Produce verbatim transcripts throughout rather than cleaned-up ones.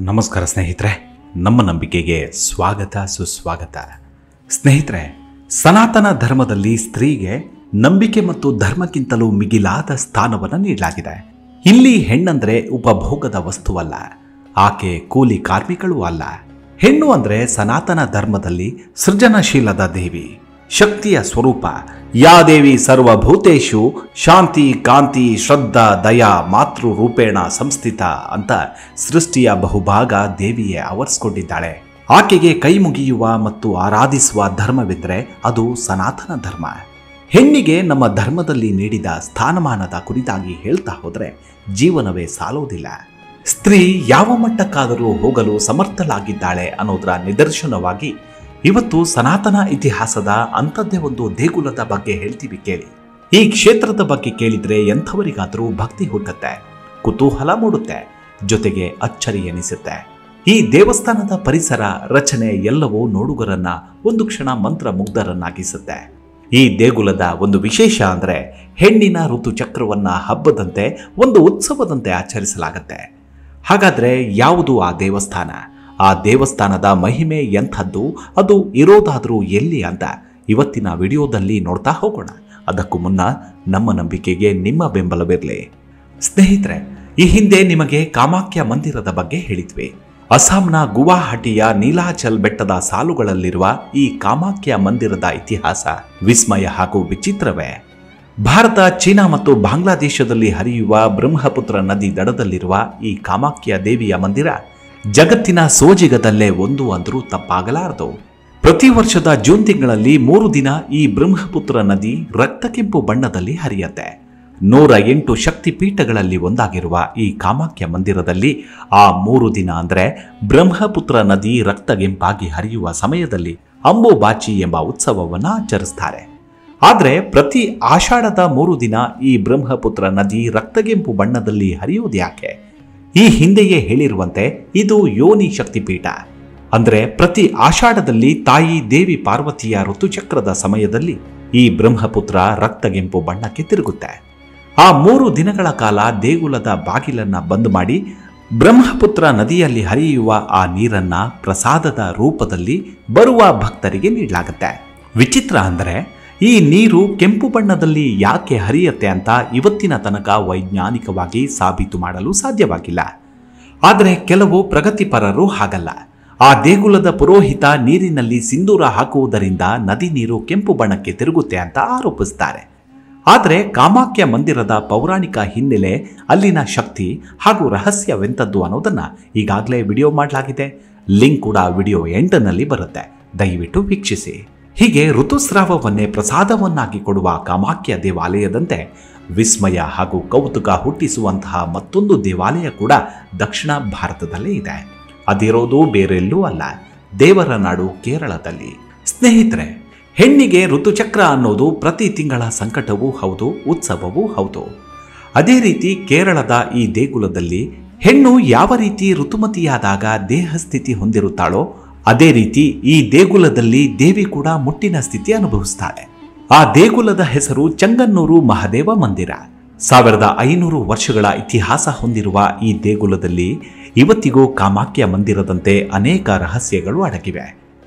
ನಮಸ್ಕಾರ ಸ್ನೇಹಿತರೆ, ನಮ್ಮ ನಂಬಿಕೆಗೆ ಸ್ವಾಗತ ಸುಸ್ವಾಗತ. ಸ್ನೇಹಿತರೆ, ಸನಾತನ ಧರ್ಮದಲ್ಲಿ ಸ್ತ್ರೀಗೆ ನಂಬಿಕೆ ಮತ್ತು ಧರ್ಮಕ್ಕಿಂತಲೂ ಮಿಗಿಲಾದ ಸ್ಥಾನವನ್ನು ನೀಡಲಾಗಿದೆ. ಇಲ್ಲಿ ಹೆಣ್ಣಂದ್ರೆ ಉಪಭೋಗದ ವಸ್ತುವಲ್ಲ, ಆಕೆ ಕೂಲಿ ಕಾರ್ಮಿಕಳೂ ಅಲ್ಲ. ಹೆಣ್ಣು ಅಂದ್ರೆ ಸನಾತನ ಧರ್ಮದಲ್ಲಿ ಸೃಜನಶೀಲದ ದೇವಿ, ಶಕ್ತಿಯ ಸ್ವರೂಪ. ಯಾ ದೇವಿ ಸರ್ವಭೂತೇಶು ಶಾಂತಿ ಕಾಂತಿ ಶ್ರದ್ಧಾ ದಯಾ ಮಾತೃ ರೂಪೇಣ ಸಂಸ್ಥಿತ ಅಂತ ಸೃಷ್ಟಿಯ ಬಹುಭಾಗ ದೇವಿಯೇ ಆವರಿಸಿಕೊಂಡಿದ್ದಾಳೆ. ಆಕೆಗೆ ಕೈ ಮುಗಿಯುವ ಮತ್ತು ಆರಾಧಿಸುವ ಧರ್ಮವಿದ್ರೆ ಅದು ಸನಾತನ ಧರ್ಮ. ಹೆಣ್ಣಿಗೆ ನಮ್ಮ ಧರ್ಮದಲ್ಲಿ ನೀಡಿದ ಸ್ಥಾನಮಾನದ ಕುರಿತಾಗಿ ಹೇಳ್ತಾ ಹೋದರೆ ಜೀವನವೇ ಸಾಲೋದಿಲ್ಲ. ಸ್ತ್ರೀ ಯಾವ ಮಟ್ಟಕ್ಕಾದರೂ ಹೋಗಲು ಸಮರ್ಥಳಾಗಿದ್ದಾಳೆ ಅನ್ನೋದರ ನಿದರ್ಶನವಾಗಿ ಇವತ್ತು ಸನಾತನ ಇತಿಹಾಸದ ಅಂಥದ್ದೇ ಒಂದು ದೇಗುಲದ ಬಗ್ಗೆ ಹೇಳ್ತೀವಿ ಕೇಳಿ. ಈ ಕ್ಷೇತ್ರದ ಬಗ್ಗೆ ಕೇಳಿದ್ರೆ ಎಂಥವರಿಗಾದರೂ ಭಕ್ತಿ ಹುಟ್ಟುತ್ತೆ, ಕುತೂಹಲ ಮೂಡುತ್ತೆ, ಜೊತೆಗೆ ಅಚ್ಚರಿ ಎನಿಸುತ್ತೆ. ಈ ದೇವಸ್ಥಾನದ ಪರಿಸರ, ರಚನೆ ಎಲ್ಲವೂ ನೋಡುಗರನ್ನ ಒಂದು ಕ್ಷಣ ಮಂತ್ರ ಮುಗ್ಧರನ್ನಾಗಿಸುತ್ತೆ. ಈ ದೇಗುಲದ ಒಂದು ವಿಶೇಷ ಅಂದ್ರೆ ಹೆಣ್ಣಿನ ಋತುಚಕ್ರವನ್ನ ಹಬ್ಬದಂತೆ, ಒಂದು ಉತ್ಸವದಂತೆ ಆಚರಿಸಲಾಗುತ್ತೆ. ಹಾಗಾದ್ರೆ ಯಾವುದು ಆ ದೇವಸ್ಥಾನ? ಆ ದೇವಸ್ಥಾನದ ಮಹಿಮೆ ಎಂಥದ್ದು, ಅದು ಇರೋದಾದರೂ ಎಲ್ಲಿ ಅಂತ ಇವತ್ತಿನ ವಿಡಿಯೋದಲ್ಲಿ ನೋಡ್ತಾ ಹೋಗೋಣ. ಅದಕ್ಕೂ ಮುನ್ನ ನಮ್ಮ ನಂಬಿಕೆಗೆ ನಿಮ್ಮ ಬೆಂಬಲವಿರಲಿ. ಸ್ನೇಹಿತರೆ, ಈ ಹಿಂದೆ ನಿಮಗೆ ಕಾಮಾಖ್ಯ ಮಂದಿರದ ಬಗ್ಗೆ ಹೇಳಿದ್ವಿ. ಅಸ್ಸಾಂನ ಗುವಾಹಟಿಯ ನೀಲಾಚಲ್ ಬೆಟ್ಟದ ಸಾಲುಗಳಲ್ಲಿರುವ ಈ ಕಾಮಾಖ್ಯ ಮಂದಿರದ ಇತಿಹಾಸ ವಿಸ್ಮಯ ಹಾಗೂ ವಿಚಿತ್ರವೇ. ಭಾರತ, ಚೀನಾ ಮತ್ತು ಬಾಂಗ್ಲಾದೇಶದಲ್ಲಿ ಹರಿಯುವ ಬ್ರಹ್ಮಪುತ್ರ ನದಿ ದಡದಲ್ಲಿರುವ ಈ ಕಾಮಾಖ್ಯ ದೇವಿಯ ಮಂದಿರ ಜಗತ್ತಿನ ಸೋಜಿಗದಲ್ಲೇ ಒಂದು ಅಂದರೂ ತಪ್ಪಾಗಲಾರದು. ಪ್ರತಿ ವರ್ಷದ ಜೂನ್ ತಿಂಗಳಲ್ಲಿ ಮೂರು ದಿನ ಈ ಬ್ರಹ್ಮಪುತ್ರ ನದಿ ರಕ್ತ ಕೆಂಪು ಬಣ್ಣದಲ್ಲಿ ಹರಿಯುತ್ತೆ. ನೂರ ಎಂಟು ಶಕ್ತಿ ಪೀಠಗಳಲ್ಲಿ ಒಂದಾಗಿರುವ ಈ ಕಾಮಾಖ್ಯ ಮಂದಿರದಲ್ಲಿ ಆ ಮೂರು ದಿನ ಅಂದ್ರೆ ಬ್ರಹ್ಮಪುತ್ರ ನದಿ ರಕ್ತಗೆಂಪಾಗಿ ಹರಿಯುವ ಸಮಯದಲ್ಲಿ ಅಂಬುಬಾಚಿ ಎಂಬ ಉತ್ಸವವನ್ನು ಆಚರಿಸ್ತಾರೆ. ಆದರೆ ಪ್ರತಿ ಆಷಾಢದ ಮೂರು ದಿನ ಈ ಬ್ರಹ್ಮಪುತ್ರ ನದಿ ರಕ್ತಗೆಂಪು ಬಣ್ಣದಲ್ಲಿ ಹರಿಯೋದು ಯಾಕೆ? ಈ ಹಿಂದೆಯೇ ಹೇಳಿರುವಂತೆ ಇದು ಯೋನಿ ಶಕ್ತಿಪೀಠ. ಅಂದ್ರೆ ಪ್ರತಿ ಆಷಾಢದಲ್ಲಿ ತಾಯಿ ದೇವಿ ಪಾರ್ವತಿಯ ಋತುಚಕ್ರದ ಸಮಯದಲ್ಲಿ ಈ ಬ್ರಹ್ಮಪುತ್ರ ರಕ್ತಗೆಂಪು ಬಣ್ಣಕ್ಕೆ ತಿರುಗುತ್ತೆ. ಆ ಮೂರು ದಿನಗಳ ಕಾಲ ದೇಗುಲದ ಬಾಗಿಲನ್ನ ಬಂದ್ ಮಾಡಿ ಬ್ರಹ್ಮಪುತ್ರ ನದಿಯಲ್ಲಿ ಹರಿಯುವ ಆ ನೀರನ್ನ ಪ್ರಸಾದದ ರೂಪದಲ್ಲಿ ಬರುವ ಭಕ್ತರಿಗೆ ನೀಡಲಾಗುತ್ತೆ. ವಿಚಿತ್ರ ಅಂದ್ರೆ ಈ ನೀರು ಕೆಂಪು ಬಣ್ಣದಲ್ಲಿ ಯಾಕೆ ಹರಿಯುತ್ತೆ ಅಂತ ಇವತ್ತಿನ ತನಕ ವೈಜ್ಞಾನಿಕವಾಗಿ ಸಾಬೀತು ಮಾಡಲು ಸಾಧ್ಯವಾಗಿಲ್ಲ. ಆದರೆ ಕೆಲವು ಪ್ರಗತಿಪರರು ಹಾಗಲ್ಲ. ಆ ದೇಗುಲದ ಪುರೋಹಿತ ನೀರಿನಲ್ಲಿ ಸಿಂಧೂರ ಹಾಕುವುದರಿಂದ ನದಿ ನೀರು ಕೆಂಪು ಬಣ್ಣಕ್ಕೆ ತಿರುಗುತ್ತೆ ಅಂತ ಆರೋಪಿಸ್ತಾರೆ. ಆದರೆ ಕಾಮಾಖ್ಯ ಮಂದಿರದ ಪೌರಾಣಿಕ ಹಿನ್ನೆಲೆ, ಅಲ್ಲಿನ ಶಕ್ತಿ ಹಾಗೂ ರಹಸ್ಯವೆಂಥದ್ದು ಅನ್ನೋದನ್ನ ಈಗಾಗಲೇ ವಿಡಿಯೋ ಮಾಡಲಾಗಿದೆ. ಲಿಂಕ್ ಕೂಡ ವಿಡಿಯೋ ಎಂಟನಲ್ಲಿ ಬರುತ್ತೆ, ದಯವಿಟ್ಟು ವೀಕ್ಷಿಸಿ. ಹೀಗೆ ಋತುಸ್ರಾವವನ್ನೇ ಪ್ರಸಾದವನ್ನಾಗಿ ಕೊಡುವ ಕಾಮಾಖ್ಯ ದೇವಾಲಯದಂತೆ ವಿಸ್ಮಯ ಹಾಗೂ ಕೌತುಕ ಹುಟ್ಟಿಸುವಂತಹ ಮತ್ತೊಂದು ದೇವಾಲಯ ಕೂಡ ದಕ್ಷಿಣ ಭಾರತದಲ್ಲೇ ಇದೆ. ಅದಿರೋದು ಬೇರೆಲ್ಲೂ ಅಲ್ಲ, ದೇವರ ನಾಡು ಕೇರಳದಲ್ಲಿ. ಸ್ನೇಹಿತರೆ, ಹೆಣ್ಣಿಗೆ ಋತುಚಕ್ರ ಅನ್ನೋದು ಪ್ರತಿ ತಿಂಗಳ ಸಂಕಟವೂ ಹೌದು, ಉತ್ಸವವೂ ಹೌದು. ಅದೇ ರೀತಿ ಕೇರಳದ ಈ ದೇಗುಲದಲ್ಲಿ ಹೆಣ್ಣು ಯಾವ ರೀತಿ ಋತುಮತಿಯಾದಾಗ ದೇಹಸ್ಥಿತಿ ಹೊಂದಿರುತ್ತಾಳೋ ಅದೇ ರೀತಿ ಈ ದೇಗುಲದಲ್ಲಿ ದೇವಿ ಕೂಡ ಮುಟ್ಟಿನ ಸ್ಥಿತಿ ಅನುಭವಿಸ್ತಾಳೆ. ಆ ದೇಗುಲದ ಹೆಸರು ಚಂಗನ್ನೂರು ಮಹಾದೇವ ಮಂದಿರ. ಸಾವಿರದ ಐನೂರು ವರ್ಷಗಳ ಇತಿಹಾಸ ಹೊಂದಿರುವ ಈ ದೇಗುಲದಲ್ಲಿ ಇವತ್ತಿಗೂ ಕಾಮಾಖ್ಯ ಮಂದಿರದಂತೆ ಅನೇಕ ರಹಸ್ಯಗಳು ಅಡಗಿವೆ.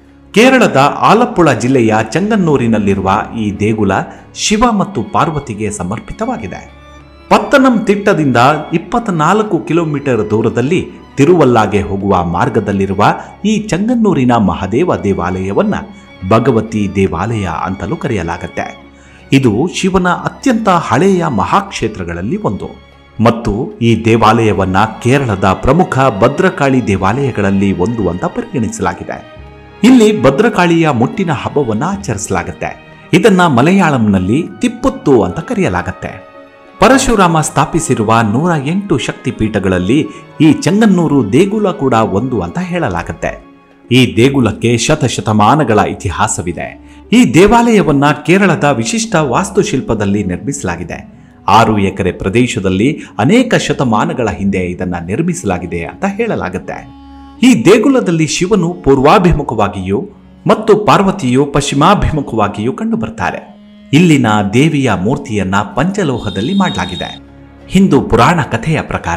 ಕೇರಳದ ಆಲಪ್ಪುಳ ಜಿಲ್ಲೆಯ ಚಂಗನ್ನೂರಿನಲ್ಲಿರುವ ಈ ದೇಗುಲ ಶಿವ ಮತ್ತು ಪಾರ್ವತಿಗೆ ಸಮರ್ಪಿತವಾಗಿದೆ. ಪತ್ತನಂ ತಿಟ್ಟದಿಂದ ಇಪ್ಪತ್ನಾಲ್ಕು ಕಿಲೋಮೀಟರ್ ದೂರದಲ್ಲಿ ತಿರುವಲ್ಲಾಗೆ ಹೋಗುವ ಮಾರ್ಗದಲ್ಲಿರುವ ಈ ಚಂಗನ್ನೂರಿನ ಮಹಾದೇವ ದೇವಾಲಯವನ್ನ ಭಗವತಿ ದೇವಾಲಯ ಅಂತಲೂ ಕರೆಯಲಾಗುತ್ತೆ. ಇದು ಶಿವನ ಅತ್ಯಂತ ಹಳೆಯ ಮಹಾಕ್ಷೇತ್ರಗಳಲ್ಲಿ ಒಂದು ಮತ್ತು ಈ ದೇವಾಲಯವನ್ನ ಕೇರಳದ ಪ್ರಮುಖ ಭದ್ರಕಾಳಿ ದೇವಾಲಯಗಳಲ್ಲಿ ಒಂದು ಅಂತ ಪರಿಗಣಿಸಲಾಗಿದೆ. ಇಲ್ಲಿ ಭದ್ರಕಾಳಿಯ ಮುಟ್ಟಿನ ಹಬ್ಬವನ್ನ ಆಚರಿಸಲಾಗುತ್ತೆ. ಇದನ್ನ ಮಲಯಾಳಂನಲ್ಲಿ ತಿಪ್ಪುತ್ತು ಅಂತ ಕರೆಯಲಾಗುತ್ತೆ. ಪರಶುರಾಮ ಸ್ಥಾಪಿಸಿರುವ ನೂರ ಎಂಟು ಶಕ್ತಿ ಪೀಠಗಳಲ್ಲಿ ಈ ಚಂಗನ್ನೂರು ದೇಗುಲ ಕೂಡ ಒಂದು ಅಂತ ಹೇಳಲಾಗುತ್ತೆ. ಈ ದೇಗುಲಕ್ಕೆ ಶತಶತಮಾನಗಳ ಇತಿಹಾಸವಿದೆ. ಈ ದೇವಾಲಯವನ್ನ ಕೇರಳದ ವಿಶಿಷ್ಟ ವಾಸ್ತುಶಿಲ್ಪದಲ್ಲಿ ನಿರ್ಮಿಸಲಾಗಿದೆ. ಆರು ಎಕರೆ ಪ್ರದೇಶದಲ್ಲಿ ಅನೇಕ ಶತಮಾನಗಳ ಹಿಂದೆ ಇದನ್ನ ನಿರ್ಮಿಸಲಾಗಿದೆ ಅಂತ ಹೇಳಲಾಗುತ್ತೆ. ಈ ದೇಗುಲದಲ್ಲಿ ಶಿವನು ಪೂರ್ವಾಭಿಮುಖವಾಗಿಯೂ ಮತ್ತು ಪಾರ್ವತಿಯು ಪಶ್ಚಿಮಾಭಿಮುಖವಾಗಿಯೂ ಕಂಡು ಬರ್ತಾರೆ. ಇಲ್ಲಿನ ದೇವಿಯ ಮೂರ್ತಿಯನ್ನ ಪಂಚಲೋಹದಲ್ಲಿ ಮಾಡಲಾಗಿದೆ. ಹಿಂದೂ ಪುರಾಣ ಕಥೆಯ ಪ್ರಕಾರ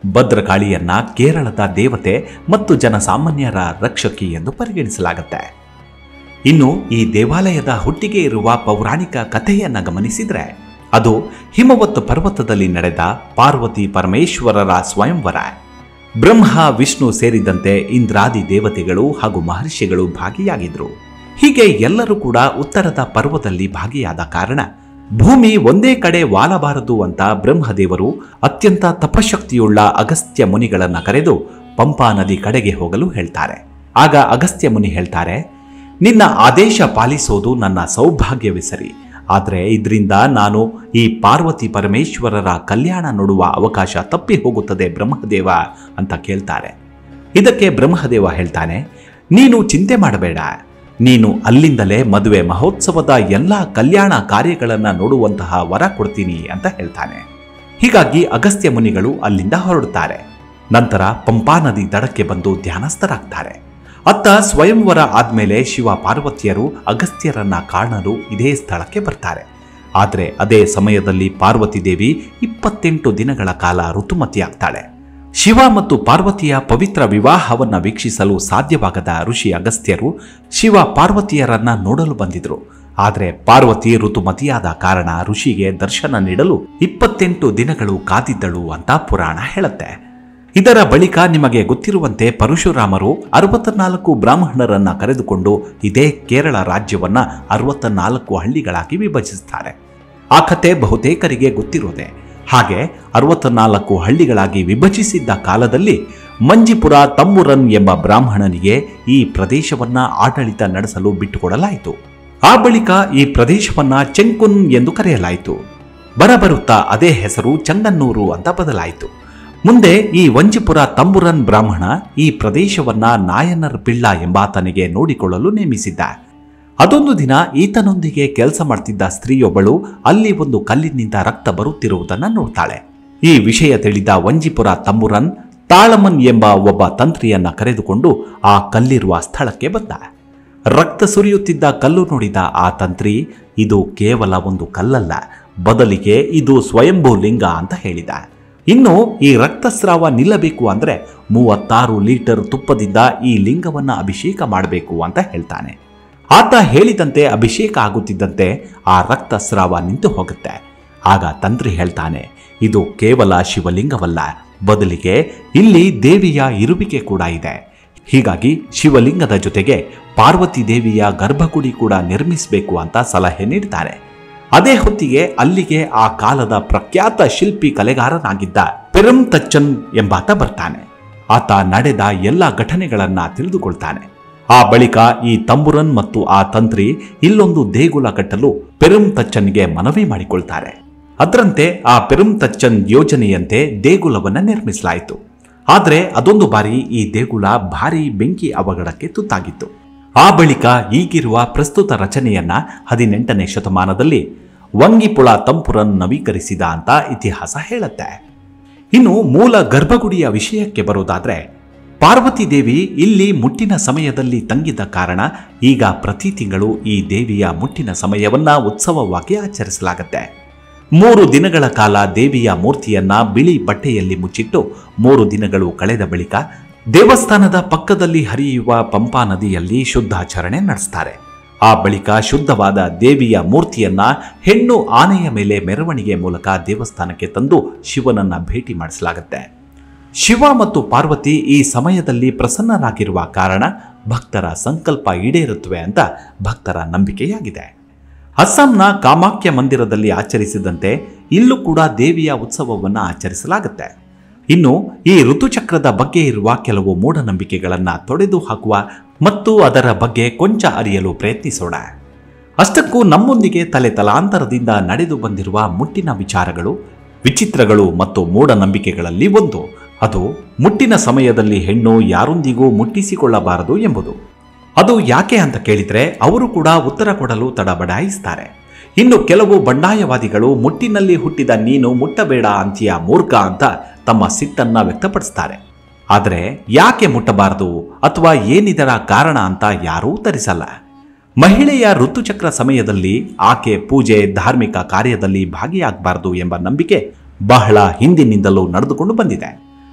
ಭದ್ರಕಾಳಿಯನ್ನ ಕೇರಳದ ದೇವತೆ ಮತ್ತು ಜನಸಾಮಾನ್ಯರ ರಕ್ಷಕಿ ಎಂದು ಪರಿಗಣಿಸಲಾಗುತ್ತೆ. ಇನ್ನು ಈ ದೇವಾಲಯದ ಹುಟ್ಟಿಗೆ ಇರುವ ಪೌರಾಣಿಕ ಕಥೆಯನ್ನ ಗಮನಿಸಿದ್ರೆ ಅದು ಹಿಮವತ್ ಪರ್ವತದಲ್ಲಿ ನಡೆದ ಪಾರ್ವತಿ ಪರಮೇಶ್ವರರ ಸ್ವಯಂವರ. ಬ್ರಹ್ಮ, ವಿಷ್ಣು ಸೇರಿದಂತೆ ಇಂದ್ರಾದಿ ದೇವತೆಗಳು ಹಾಗೂ ಮಹರ್ಷಿಗಳು ಭಾಗಿಯಾಗಿದ್ರು. ಹೀಗೆ ಎಲ್ಲರೂ ಕೂಡ ಉತ್ತರದ ಪರ್ವದಲ್ಲಿ ಭಾಗಿಯಾದ ಕಾರಣ ಭೂಮಿ ಒಂದೇ ಕಡೆ ವಾಲಬಾರದು ಅಂತ ಬ್ರಹ್ಮದೇವರು ಅತ್ಯಂತ ತಪಶಕ್ತಿಯುಳ್ಳ ಅಗಸ್ತ್ಯ ಮುನಿಗಳನ್ನ ಕರೆದು ಪಂಪಾ ನದಿ ಕಡೆಗೆ ಹೋಗಲು ಹೇಳ್ತಾರೆ. ಆಗ ಅಗಸ್ತ್ಯ ಮುನಿ ಹೇಳ್ತಾರೆ, ನಿನ್ನ ಆದೇಶ ಪಾಲಿಸೋದು ನನ್ನ ಸೌಭಾಗ್ಯವೇ ಸರಿ, ಆದರೆ ಇದರಿಂದ ನಾನು ಈ ಪಾರ್ವತಿ ಪರಮೇಶ್ವರರ ಕಲ್ಯಾಣ ನೋಡುವ ಅವಕಾಶ ತಪ್ಪಿ ಹೋಗುತ್ತದೆ ಬ್ರಹ್ಮದೇವ ಅಂತ ಕೇಳ್ತಾರೆ. ಇದಕ್ಕೆ ಬ್ರಹ್ಮದೇವ ಹೇಳ್ತಾನೆ, ನೀನು ಚಿಂತೆ ಮಾಡಬೇಡ, ನೀನು ಅಲ್ಲಿಂದಲೇ ಮದುವೆ ಮಹೋತ್ಸವದ ಎಲ್ಲ ಕಲ್ಯಾಣ ಕಾರ್ಯಗಳನ್ನ ನೋಡುವಂತಹ ವರ ಕೊಡ್ತೀನಿ ಅಂತ ಹೇಳ್ತಾನೆ. ಹೀಗಾಗಿ ಅಗಸ್ತ್ಯ ಮುನಿಗಳು ಅಲ್ಲಿಂದ ಹೊರಡುತ್ತಾರೆ. ನಂತರ ಪಂಪಾ ನದಿ ದಡಕ್ಕೆ ಬಂದು ಧ್ಯಾನಸ್ಥರಾಗ್ತಾರೆ. ಅತ್ತ ಸ್ವಯಂವರ ಆದ್ಮೇಲೆ ಶಿವ ಪಾರ್ವತಿಯರು ಅಗಸ್ತ್ಯರನ್ನ ಕಾಣಲು ಇದೇ ಸ್ಥಳಕ್ಕೆ ಬರ್ತಾರೆ. ಆದರೆ ಅದೇ ಸಮಯದಲ್ಲಿ ಪಾರ್ವತಿ ದೇವಿ ಇಪ್ಪತ್ತೆಂಟು ದಿನಗಳ ಕಾಲ ಋತುಮತಿಯಾಗ್ತಾಳೆ. ಶಿವ ಮತ್ತು ಪಾರ್ವತಿಯ ಪವಿತ್ರ ವಿವಾಹವನ್ನ ವೀಕ್ಷಿಸಲು ಸಾಧ್ಯವಾಗದ ಋಷಿ ಅಗಸ್ತ್ಯರು ಶಿವ ಪಾರ್ವತಿಯರನ್ನ ನೋಡಲು ಬಂದಿದ್ರು. ಆದರೆ ಪಾರ್ವತಿ ಋತುಮತಿಯಾದ ಕಾರಣ ಋಷಿಗೆ ದರ್ಶನ ನೀಡಲು ಇಪ್ಪತ್ತೆಂಟು ದಿನಗಳು ಕಾದಿದ್ದಳು ಅಂತ ಪುರಾಣ ಹೇಳುತ್ತೆ. ಇದರ ಬಳಿಕ ನಿಮಗೆ ಗೊತ್ತಿರುವಂತೆ ಪರಶುರಾಮರು ಅರವತ್ನಾಲ್ಕು ಬ್ರಾಹ್ಮಣರನ್ನ ಕರೆದುಕೊಂಡು ಇದೇ ಕೇರಳ ರಾಜ್ಯವನ್ನ ಅರವತ್ನಾಲ್ಕು ಹಳ್ಳಿಗಳಾಗಿ ವಿಭಜಿಸುತ್ತಾರೆ. ಆ ಕಥೆ ಬಹುತೇಕರಿಗೆ ಗೊತ್ತಿರೋದೆ. ಹಾಗೆ ಅರವತ್ನಾಲ್ಕು ಹಳ್ಳಿಗಳಾಗಿ ವಿಭಜಿಸಿದ್ದ ಕಾಲದಲ್ಲಿ ಮಂಜಿಪುರ ತಂಬುರನ್ ಎಂಬ ಬ್ರಾಹ್ಮಣನಿಗೆ ಈ ಪ್ರದೇಶವನ್ನ ಆಡಳಿತ ನಡೆಸಲು ಬಿಟ್ಟುಕೊಡಲಾಯಿತು. ಆ ಬಳಿಕ ಈ ಪ್ರದೇಶವನ್ನ ಚೆಂಕುನ್ ಎಂದು ಕರೆಯಲಾಯಿತು. ಬರಬರುತ್ತಾ ಅದೇ ಹೆಸರು ಚಂಗನ್ನೂರು ಅಂತ ಬದಲಾಯಿತು. ಮುಂದೆ ಈ ವಂಜಿಪುರ ತಂಬುರನ್ ಬ್ರಾಹ್ಮಣ ಈ ಪ್ರದೇಶವನ್ನ ನಾಯನರ್ ಪಿಳ್ಳ ಎಂಬಾತನಿಗೆ ನೋಡಿಕೊಳ್ಳಲು ನೇಮಿಸಿದ್ದ. ಅದೊಂದು ದಿನ ಈತನೊಂದಿಗೆ ಕೆಲಸ ಮಾಡ್ತಿದ್ದ ಸ್ತ್ರೀಯೊಬ್ಬಳು ಅಲ್ಲಿ ಒಂದು ಕಲ್ಲಿನಿಂದ ರಕ್ತ ಬರುತ್ತಿರುವುದನ್ನು ನೋಡ್ತಾಳೆ. ಈ ವಿಷಯ ತಿಳಿದ ವಂಜಿಪುರ ತಂಬುರನ್ ತಾಳಮನ್ ಎಂಬ ಒಬ್ಬ ತಂತ್ರಿಯನ್ನ ಕರೆದುಕೊಂಡು ಆ ಕಲ್ಲಿರುವ ಸ್ಥಳಕ್ಕೆ ಬಂದ. ರಕ್ತ ಸುರಿಯುತ್ತಿದ್ದ ಕಲ್ಲು ನೋಡಿದ ಆ ತಂತ್ರಿ, ಇದು ಕೇವಲ ಒಂದು ಕಲ್ಲಲ್ಲ, ಬದಲಿಗೆ ಇದು ಸ್ವಯಂಭೂ ಲಿಂಗ ಅಂತ ಹೇಳಿದ. ಇನ್ನು ಈ ರಕ್ತಸ್ರಾವ ನಿಲ್ಲಬೇಕು ಅಂದ್ರೆ ಮೂವತ್ತಾರು ಲೀಟರ್ ತುಪ್ಪದಿಂದ ಈ ಲಿಂಗವನ್ನ ಅಭಿಷೇಕ ಮಾಡಬೇಕು ಅಂತ ಹೇಳ್ತಾನೆ. ಆತ ಹೇಳಿದಂತೆ ಅಭಿಷೇಕ ಆಗುತ್ತಿದ್ದಂತೆ ಆ ರಕ್ತಸ್ರಾವ ನಿಂತು ಹೋಗುತ್ತೆ. ಆಗ ತಂತ್ರಿ ಹೇಳ್ತಾನೆ, ಇದು ಕೇವಲ ಶಿವಲಿಂಗವಲ್ಲ, ಬದಲಿಗೆ ಇಲ್ಲಿ ದೇವಿಯ ಇರುವಿಕೆ ಕೂಡ ಇದೆ. ಹೀಗಾಗಿ ಶಿವಲಿಂಗದ ಜೊತೆಗೆ ಪಾರ್ವತಿ ದೇವಿಯ ಗರ್ಭಗುಡಿ ಕೂಡ ನಿರ್ಮಿಸಬೇಕು ಅಂತ ಸಲಹೆ ನೀಡ್ತಾರೆ. ಅದೇ ಹೊತ್ತಿಗೆ ಅಲ್ಲಿಗೆ ಆ ಕಾಲದ ಪ್ರಖ್ಯಾತ ಶಿಲ್ಪಿ ಕಲೆಗಾರನಾಗಿದ್ದ ಪೆರುಂತಚ್ಚನ್ ಎಂಬಾತ ಬರ್ತಾನೆ. ಆತ ನಡೆದ ಎಲ್ಲ ಘಟನೆಗಳನ್ನ ತಿಳಿದುಕೊಳ್ತಾನೆ. ಆ ಬಳಿಕ ಈ ತಂಬುರನ್ ಮತ್ತು ಆ ತಂತ್ರಿ ಇಲ್ಲೊಂದು ದೇಗುಲ ಕಟ್ಟಲು ಪೆರುಂತಚ್ಚನ್ಗೆ ಮನವಿ ಮಾಡಿಕೊಳ್ತಾರೆ. ಅದರಂತೆ ಆ ಪೆರುಂತಚ್ಚನ್ ಯೋಜನೆಯಂತೆ ದೇಗುಲವನ್ನ ನಿರ್ಮಿಸಲಾಯಿತು. ಆದರೆ ಅದೊಂದು ಬಾರಿ ಈ ದೇಗುಲ ಭಾರಿ ಬೆಂಕಿ ಅವಘಡಕ್ಕೆ ತುತ್ತಾಗಿತ್ತು. ಆ ಬಳಿಕ ಈಗಿರುವ ಪ್ರಸ್ತುತ ರಚನೆಯನ್ನ ಹದಿನೆಂಟನೇ ಶತಮಾನದಲ್ಲಿ ವಂಗಿಪುಳ ತಂಪುರನ್ ನವೀಕರಿಸಿದ ಅಂತ ಇತಿಹಾಸ ಹೇಳುತ್ತೆ. ಇನ್ನು ಮೂಲ ಗರ್ಭಗುಡಿಯ ವಿಷಯಕ್ಕೆ ಬರೋದಾದ್ರೆ, ಪಾರ್ವತಿ ದೇವಿ ಇಲ್ಲಿ ಮುಟ್ಟಿನ ಸಮಯದಲ್ಲಿ ತಂಗಿದ ಕಾರಣ ಈಗ ಪ್ರತಿ ತಿಂಗಳು ಈ ದೇವಿಯ ಮುಟ್ಟಿನ ಸಮಯವನ್ನ ಉತ್ಸವವಾಗಿ ಆಚರಿಸಲಾಗುತ್ತೆ. ಮೂರು ದಿನಗಳ ಕಾಲ ದೇವಿಯ ಮೂರ್ತಿಯನ್ನ ಬಿಳಿ ಬಟ್ಟೆಯಲ್ಲಿ ಮುಚ್ಚಿಟ್ಟು ಮೂರು ದಿನಗಳು ಕಳೆದ ಬಳಿಕ ದೇವಸ್ಥಾನದ ಪಕ್ಕದಲ್ಲಿ ಹರಿಯುವ ಪಂಪಾ ನದಿಯಲ್ಲಿ ಶುದ್ಧಾಚರಣೆ ನಡೆಸ್ತಾರೆ. ಆ ಬಳಿಕ ಶುದ್ಧವಾದ ದೇವಿಯ ಮೂರ್ತಿಯನ್ನ ಹೆಣ್ಣು ಆನೆಯ ಮೇಲೆ ಮೆರವಣಿಗೆ ಮೂಲಕ ದೇವಸ್ಥಾನಕ್ಕೆ ತಂದು ಶಿವನನ್ನ ಭೇಟಿ ಮಾಡಿಸಲಾಗುತ್ತೆ. ಶಿವ ಮತ್ತು ಪಾರ್ವತಿ ಈ ಸಮಯದಲ್ಲಿ ಪ್ರಸನ್ನರಾಗಿರುವ ಕಾರಣ ಭಕ್ತರ ಸಂಕಲ್ಪ ಈಡೇರುತ್ತವೆ ಅಂತ ಭಕ್ತರ ನಂಬಿಕೆಯಾಗಿದೆ. ಅಸ್ಸಾಂನ ಕಾಮಾಖ್ಯ ಮಂದಿರದಲ್ಲಿ ಆಚರಿಸಿದಂತೆ ಇಲ್ಲೂ ಕೂಡ ದೇವಿಯ ಉತ್ಸವವನ್ನು ಆಚರಿಸಲಾಗುತ್ತೆ. ಇನ್ನು ಈ ಋತುಚಕ್ರದ ಬಗ್ಗೆ ಇರುವ ಕೆಲವು ಮೂಢನಂಬಿಕೆಗಳನ್ನು ತೊಡೆದು ಹಾಕುವ ಮತ್ತು ಅದರ ಬಗ್ಗೆ ಕೊಂಚ ಅರಿಯಲು ಪ್ರಯತ್ನಿಸೋಣ. ಅಷ್ಟಕ್ಕೂ ನಮ್ಮೊಂದಿಗೆ ತಲೆ ತಲಾಂತರದಿಂದ ನಡೆದು ಬಂದಿರುವ ಮುಟ್ಟಿನ ವಿಚಾರಗಳು, ವಿಚಿತ್ರಗಳು ಮತ್ತು ಮೂಢನಂಬಿಕೆಗಳಲ್ಲಿ ಒಂದು, ಅದು ಮುಟ್ಟಿನ ಸಮಯದಲ್ಲಿ ಹೆಣ್ಣು ಯಾರೊಂದಿಗೂ ಮುಟ್ಟಿಸಿಕೊಳ್ಳಬಾರದು ಎಂಬುದು. ಅದು ಯಾಕೆ ಅಂತ ಕೇಳಿದ್ರೆ ಅವರು ಕೂಡ ಉತ್ತರ ಕೊಡಲು ತಡಬಡಾಯಿಸ್ತಾರೆ. ಇನ್ನು ಕೆಲವು ಬಂಡಾಯವಾದಿಗಳು ಮುಟ್ಟಿನಲ್ಲಿ ಹುಟ್ಟಿದ ನೀನು ಮುಟ್ಟಬೇಡ ಅಂತೀಯ ಮೂರ್ಖ ಅಂತ ತಮ್ಮ ಸಿಟ್ಟನ್ನ ವ್ಯಕ್ತಪಡಿಸ್ತಾರೆ. ಆದರೆ ಯಾಕೆ ಮುಟ್ಟಬಾರದು ಅಥವಾ ಏನಿದರ ಕಾರಣ ಅಂತ ಯಾರೂ ಉತ್ತರಿಸಲ್ಲ. ಮಹಿಳೆಯ ಋತುಚಕ್ರ ಸಮಯದಲ್ಲಿ ಆಕೆ ಪೂಜೆ, ಧಾರ್ಮಿಕ ಕಾರ್ಯದಲ್ಲಿ ಭಾಗಿಯಾಗಬಾರದು ಎಂಬ ನಂಬಿಕೆ ಬಹಳ ಹಿಂದಿನಿಂದಲೂ ನಡೆದುಕೊಂಡು ಬಂದಿದೆ.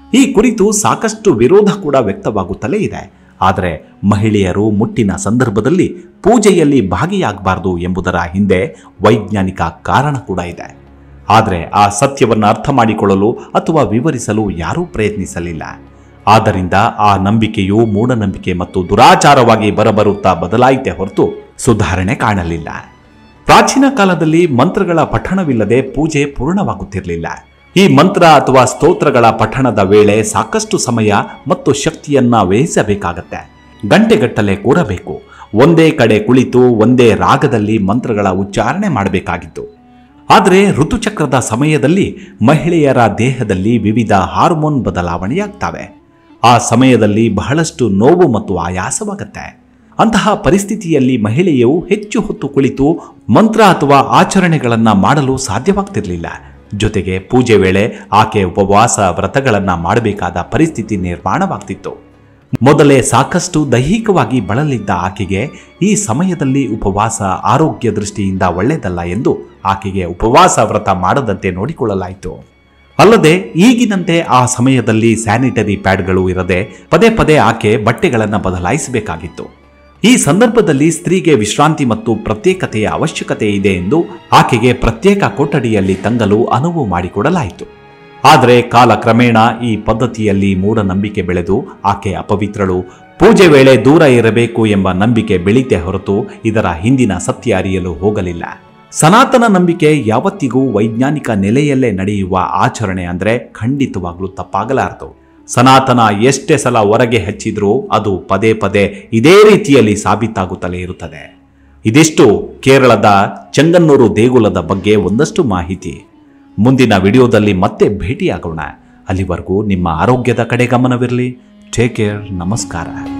ಈ ಕುರಿತು ಸಾಕಷ್ಟು ವಿರೋಧ ಕೂಡ ವ್ಯಕ್ತವಾಗುತ್ತಲೇ ಇದೆ. ಆದರೆ ಮಹಿಳೆಯರು ಮುಟ್ಟಿನ ಸಂದರ್ಭದಲ್ಲಿ ಪೂಜೆಯಲ್ಲಿ ಭಾಗಿಯಾಗಬಾರದು ಎಂಬುದರ ಹಿಂದೆ ವೈಜ್ಞಾನಿಕ ಕಾರಣ ಕೂಡ ಇದೆ. ಆದರೆ ಆ ಸತ್ಯವನ್ನು ಅರ್ಥ ಮಾಡಿಕೊಳ್ಳಲು ಅಥವಾ ವಿವರಿಸಲು ಯಾರೂ ಪ್ರಯತ್ನಿಸಲಿಲ್ಲ. ಆದ್ದರಿಂದ ಆ ನಂಬಿಕೆಯು ಮೂಢನಂಬಿಕೆ ಮತ್ತು ದುರಾಚಾರವಾಗಿ ಬರಬರುತ್ತಾ ಬದಲಾಯಿತೆ ಹೊರತು ಸುಧಾರಣೆ ಕಾಣಲಿಲ್ಲ. ಪ್ರಾಚೀನ ಕಾಲದಲ್ಲಿ ಮಂತ್ರಗಳ ಪಠಣವಿಲ್ಲದೆ ಪೂಜೆ ಪೂರ್ಣವಾಗುತ್ತಿರಲಿಲ್ಲ. ಈ ಮಂತ್ರ ಅಥವಾ ಸ್ತೋತ್ರಗಳ ಪಠಣದ ವೇಳೆ ಸಾಕಷ್ಟು ಸಮಯ ಮತ್ತು ಶಕ್ತಿಯನ್ನ ವ್ಯಯಿಸಬೇಕಾಗತ್ತೆ. ಗಂಟೆಗಟ್ಟಲೆ ಕೂರಬೇಕು. ಒಂದೇ ಕಡೆ ಕುಳಿತು ಒಂದೇ ರಾಗದಲ್ಲಿ ಮಂತ್ರಗಳ ಉಚ್ಚಾರಣೆ ಮಾಡಬೇಕಾಗಿತ್ತು. ಆದರೆ ಋತುಚಕ್ರದ ಸಮಯದಲ್ಲಿ ಮಹಿಳೆಯರ ದೇಹದಲ್ಲಿ ವಿವಿಧ ಹಾರ್ಮೋನ್ ಬದಲಾವಣೆಯಾಗ್ತವೆ. ಆ ಸಮಯದಲ್ಲಿ ಬಹಳಷ್ಟು ನೋವು ಮತ್ತು ಆಯಾಸವಾಗತ್ತೆ. ಅಂತಹ ಪರಿಸ್ಥಿತಿಯಲ್ಲಿ ಮಹಿಳೆಯು ಹೆಚ್ಚು ಹೊತ್ತು ಕುಳಿತು ಮಂತ್ರ ಅಥವಾ ಆಚರಣೆಗಳನ್ನು ಮಾಡಲು ಸಾಧ್ಯವಾಗ್ತಿರಲಿಲ್ಲ. ಜೊತೆಗೆ ಪೂಜೆ ವೇಳೆ ಆಕೆ ಉಪವಾಸ ವ್ರತಗಳನ್ನು ಮಾಡಬೇಕಾದ ಪರಿಸ್ಥಿತಿ ನಿರ್ಮಾಣವಾಗ್ತಿತ್ತು. ಮೊದಲೇ ಸಾಕಷ್ಟು ದೈಹಿಕವಾಗಿ ಬಳಲಿದ್ದ ಆಕೆಗೆ ಈ ಸಮಯದಲ್ಲಿ ಉಪವಾಸ ಆರೋಗ್ಯ ದೃಷ್ಟಿಯಿಂದ ಒಳ್ಳೆಯದಲ್ಲ ಎಂದು ಆಕೆಗೆ ಉಪವಾಸ ವ್ರತ ಮಾಡದಂತೆ ನೋಡಿಕೊಳ್ಳಲಾಯಿತು. ಅಲ್ಲದೆ ಈಗಿನಂತೆ ಆ ಸಮಯದಲ್ಲಿ ಸ್ಯಾನಿಟರಿ ಪ್ಯಾಡ್ಗಳು ಇರದೆ ಪದೇ ಪದೇ ಆಕೆ ಬಟ್ಟೆಗಳನ್ನು ಬದಲಾಯಿಸಬೇಕಾಗಿತ್ತು. ಈ ಸಂದರ್ಭದಲ್ಲಿ ಸ್ತ್ರೀಗೆ ವಿಶ್ರಾಂತಿ ಮತ್ತು ಪ್ರತ್ಯೇಕತೆಯ ಅವಶ್ಯಕತೆ ಇದೆ ಎಂದು ಆಕೆಗೆ ಪ್ರತ್ಯೇಕ ಕೊಠಡಿಯಲ್ಲಿ ತಂಗಲು ಅನುವು ಮಾಡಿಕೊಡಲಾಯಿತು. ಆದರೆ ಕಾಲಕ್ರಮೇಣ ಈ ಪದ್ಧತಿಯಲ್ಲಿ ಮೂಢನಂಬಿಕೆ ಬೆಳೆದು ಆಕೆ ಅಪವಿತ್ರಳು, ಪೂಜೆ ವೇಳೆ ದೂರ ಇರಬೇಕು ಎಂಬ ನಂಬಿಕೆ ಬೆಳೀತೆ ಹೊರತು ಇದರ ಹಿಂದಿನ ಸತ್ಯ ಅರಿಯಲು ಹೋಗಲಿಲ್ಲ. ಸನಾತನ ನಂಬಿಕೆ ಯಾವತ್ತಿಗೂ ವೈಜ್ಞಾನಿಕ ನೆಲೆಯಲ್ಲೇ ನಡೆಯುವ ಆಚರಣೆ ಅಂದರೆ ಖಂಡಿತವಾಗ್ಲೂ ತಪ್ಪಾಗಲಾರದು. ಸನಾತನ ಎಷ್ಟೇ ಸಲ ಹೊರಗೆ ಹಚ್ಚಿದ್ರೂ ಅದು ಪದೇ ಪದೇ ಇದೇ ರೀತಿಯಲ್ಲಿ ಸಾಬೀತಾಗುತ್ತಲೇ ಇರುತ್ತದೆ. ಇದಿಷ್ಟು ಕೇರಳದ ಚೆಂಗನ್ನೂರು ದೇಗುಲದ ಬಗ್ಗೆ ಒಂದಷ್ಟು ಮಾಹಿತಿ. ಮುಂದಿನ ವಿಡಿಯೋದಲ್ಲಿ ಮತ್ತೆ ಭೇಟಿಯಾಗೋಣ. ಅಲ್ಲಿವರೆಗೂ ನಿಮ್ಮ ಆರೋಗ್ಯದ ಕಡೆ ಗಮನವಿರಲಿ. Take care. ನಮಸ್ಕಾರ.